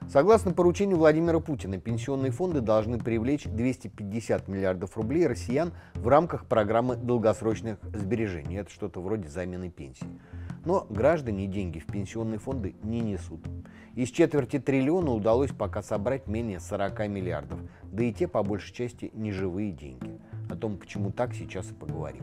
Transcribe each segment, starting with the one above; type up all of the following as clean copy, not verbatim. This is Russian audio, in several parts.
Согласно поручению Владимира Путина, пенсионные фонды должны привлечь 250 миллиардов рублей россиян в рамках программы долгосрочных сбережений. Это что-то вроде замены пенсии. Но граждане деньги в пенсионные фонды не несут. Из четверти триллиона удалось пока собрать менее 40 миллиардов, да и те по большей части неживые деньги. О том, почему так, сейчас и поговорим.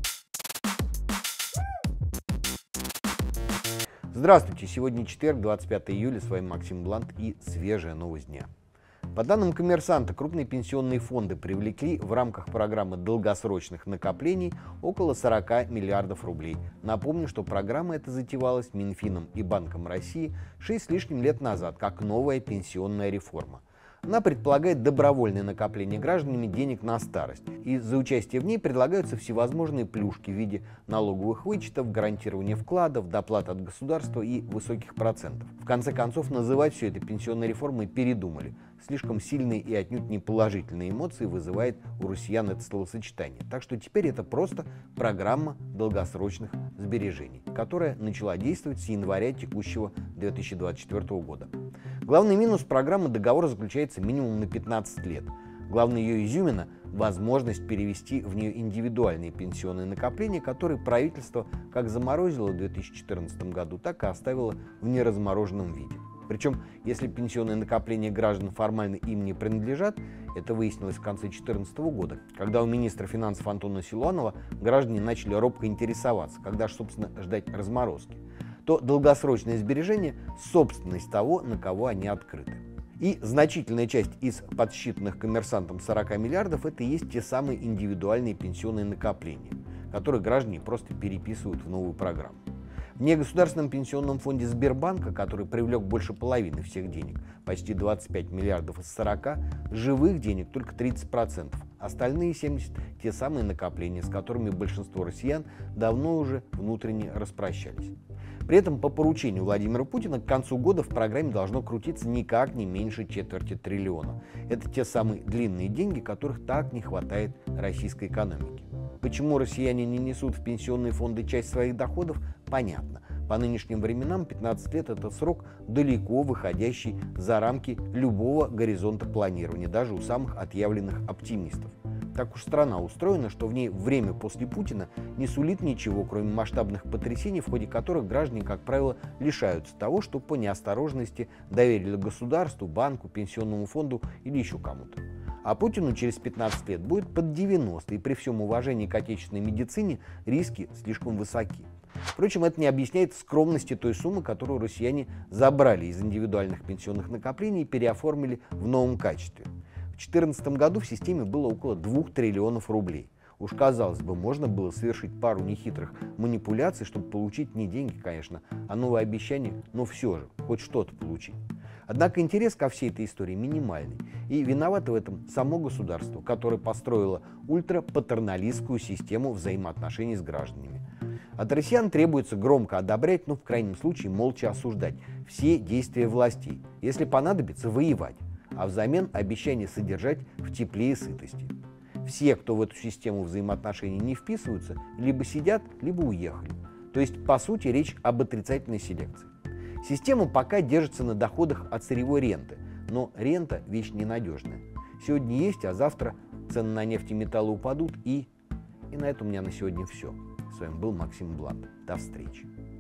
Здравствуйте! Сегодня четверг, 25 июля, с вами Максим Блант и свежая новость дня. По данным «Коммерсанта», крупные пенсионные фонды привлекли в рамках программы долгосрочных накоплений около 40 миллиардов рублей. Напомню, что программа эта затевалась Минфином и Банком России 6 с лишним лет назад, как новая пенсионная реформа. Она предполагает добровольное накопление гражданами денег на старость. И за участие в ней предлагаются всевозможные плюшки в виде налоговых вычетов, гарантирования вкладов, доплат от государства и высоких процентов. В конце концов, называть все это пенсионной реформой передумали. Слишком сильные и отнюдь не положительные эмоции вызывает у россиян это словосочетание. Так что теперь это просто программа долгосрочных сбережений, которая начала действовать с января текущего 2024 года. Главный минус программы — договор заключается минимум на 15 лет. Главная ее изюмина — возможность перевести в нее индивидуальные пенсионные накопления, которые правительство как заморозило в 2014 году, так и оставило в неразмороженном виде. Причем, если пенсионные накопления граждан формально им не принадлежат, это выяснилось в конце 2014 года, когда у министра финансов Антона Силуанова граждане начали робко интересоваться, когда же, собственно, ждать разморозки, то долгосрочное сбережение – собственность того, на кого они открыты. И значительная часть из подсчитанных «Коммерсантом» 40 миллиардов – это и есть те самые индивидуальные пенсионные накопления, которые граждане просто переписывают в новую программу. В негосударственном пенсионном фонде Сбербанка, который привлек больше половины всех денег, почти 25 миллиардов из 40, живых денег только 30%. Остальные 70 – те самые накопления, с которыми большинство россиян давно уже внутренне распрощались. При этом по поручению Владимира Путина к концу года в программе должно крутиться никак не меньше четверти триллиона. Это те самые длинные деньги, которых так не хватает российской экономике. Почему россияне не несут в пенсионные фонды часть своих доходов, понятно. По нынешним временам 15 лет – это срок, далеко выходящий за рамки любого горизонта планирования, даже у самых отъявленных оптимистов. Так уж страна устроена, что в ней время после Путина не сулит ничего, кроме масштабных потрясений, в ходе которых граждане, как правило, лишаются того, что по неосторожности доверили государству, банку, пенсионному фонду или еще кому-то. А Путину через 15 лет будет под 90, и при всем уважении к отечественной медицине риски слишком высоки. Впрочем, это не объясняет скромности той суммы, которую россияне забрали из индивидуальных пенсионных накоплений и переоформили в новом качестве. В 2014 году в системе было около 2 триллионов рублей. Уж казалось бы, можно было совершить пару нехитрых манипуляций, чтобы получить не деньги, конечно, а новое обещание, но все же, хоть что-то получить. Однако интерес ко всей этой истории минимальный, и виновато в этом само государство, которое построило ультрапатерналистскую систему взаимоотношений с гражданами. От россиян требуется громко одобрять, но в крайнем случае молча осуждать все действия властей, если понадобится воевать, а взамен обещание содержать в тепле и сытости. Все, кто в эту систему взаимоотношений не вписываются, либо сидят, либо уехали. То есть, по сути, речь об отрицательной селекции. Система пока держится на доходах от сырьевой ренты, но рента – вещь ненадежная. Сегодня есть, а завтра цены на нефть и металлы упадут, и на этом у меня на сегодня все. С вами был Максим Блант. До встречи.